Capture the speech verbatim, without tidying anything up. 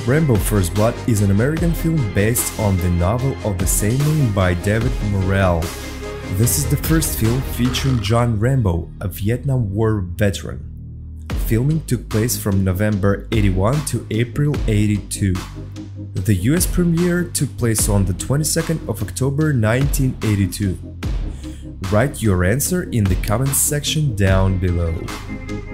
Rambo First Blood is an American film based on the novel of the same name by David Morrell. This is the first film featuring John Rambo, a Vietnam War veteran. Filming took place from November eighty-one to April eighty-two. The U S premiere took place on the twenty-second of October nineteen eighty-two. Write your answer in the comments section down below.